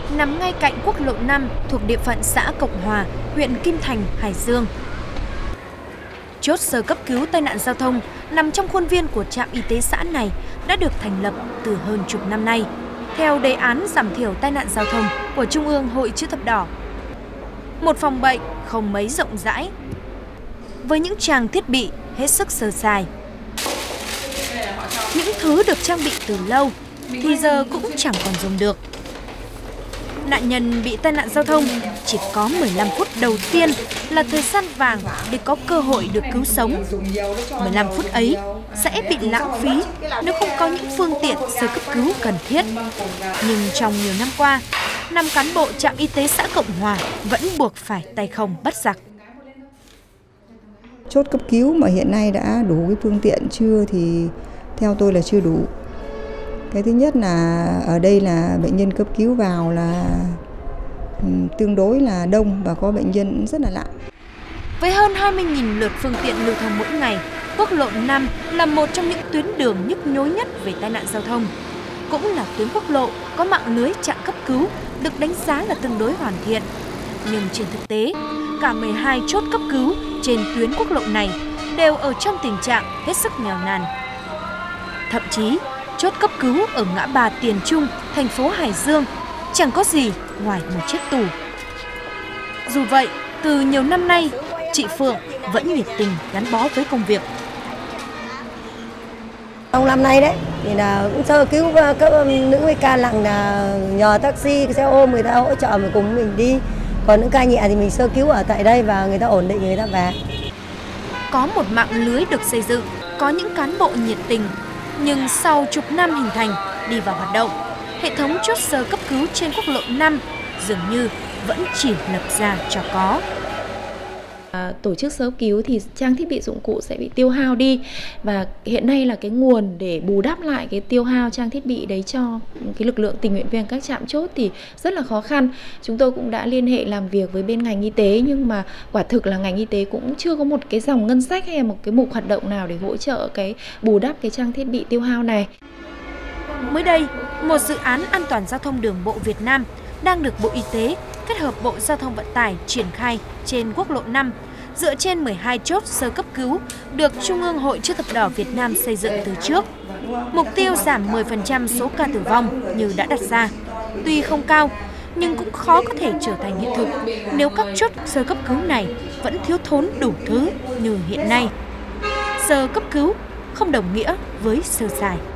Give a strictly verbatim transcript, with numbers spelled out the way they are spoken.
nằm ngay cạnh quốc lộ năm thuộc địa phận xã Cộng Hòa, huyện Kim Thành, Hải Dương. Chốt sơ cấp cứu tai nạn giao thông nằm trong khuôn viên của trạm y tế xã này đã được thành lập từ hơn chục năm nay, theo đề án giảm thiểu tai nạn giao thông của Trung ương Hội Chữ Thập Đỏ. Một phòng bệnh không mấy rộng rãi, với những trang thiết bị hết sức sơ sài. Những thứ được trang bị từ lâu thì giờ cũng chẳng còn dùng được. Nạn nhân bị tai nạn giao thông chỉ có mười lăm phút đầu tiên là thời gian vàng để có cơ hội được cứu sống. mười lăm phút ấy sẽ bị lãng phí nếu không có những phương tiện sơ cấp cứu cần thiết. Nhưng trong nhiều năm qua, năm cán bộ trạm y tế xã Cộng Hòa vẫn buộc phải tay không bắt giặc. Chốt cấp cứu mà hiện nay đã đủ cái phương tiện chưa thì theo tôi là chưa đủ. Cái thứ nhất là ở đây là bệnh nhân cấp cứu vào là tương đối là đông và có bệnh nhân rất là nặng. Với hơn hai mươi nghìn lượt phương tiện lưu thông mỗi ngày, quốc lộ năm là một trong những tuyến đường nhức nhối nhất về tai nạn giao thông. Cũng là tuyến quốc lộ có mạng lưới trạm cấp cứu được đánh giá là tương đối hoàn thiện. Nhưng trên thực tế, cả mười hai chốt cấp cứu trên tuyến quốc lộ này đều ở trong tình trạng hết sức nghèo nàn. Thậm chí, chốt cấp cứu ở ngã ba Tiền Trung, thành phố Hải Dương chẳng có gì ngoài một chiếc tủ. Dù vậy, từ nhiều năm nay, chị Phượng vẫn nhiệt tình gắn bó với công việc. Trong năm nay đấy, thì là cũng sơ cứu các nữ ca nặng là nhờ taxi, xe ôm người ta hỗ trợ mình cùng mình đi. Còn những ca nhẹ thì mình sơ cứu ở tại đây và người ta ổn định người ta về. Có một mạng lưới được xây dựng, có những cán bộ nhiệt tình. Nhưng sau chục năm hình thành, đi vào hoạt động, hệ thống chốt sơ cấp cứu trên quốc lộ năm dường như vẫn chỉ lập ra cho có. À, tổ chức sơ cấp cứu thì trang thiết bị dụng cụ sẽ bị tiêu hao đi, và hiện nay là cái nguồn để bù đắp lại cái tiêu hao trang thiết bị đấy cho cái lực lượng tình nguyện viên các trạm chốt thì rất là khó khăn. Chúng tôi cũng đã liên hệ làm việc với bên ngành y tế, nhưng mà quả thực là ngành y tế cũng chưa có một cái dòng ngân sách hay một cái mục hoạt động nào để hỗ trợ cái bù đắp cái trang thiết bị tiêu hao này. Mới đây, một dự án an toàn giao thông đường bộ Việt Nam đang được Bộ Y tế kết hợp Bộ Giao thông Vận tải triển khai trên quốc lộ năm, dựa trên mười hai chốt sơ cấp cứu được Trung ương Hội Chữ Thập Đỏ Việt Nam xây dựng từ trước. Mục tiêu giảm mười phần trăm số ca tử vong như đã đặt ra, tuy không cao nhưng cũng khó có thể trở thành hiện thực nếu các chốt sơ cấp cứu này vẫn thiếu thốn đủ thứ như hiện nay. Sơ cấp cứu không đồng nghĩa với sơ sài.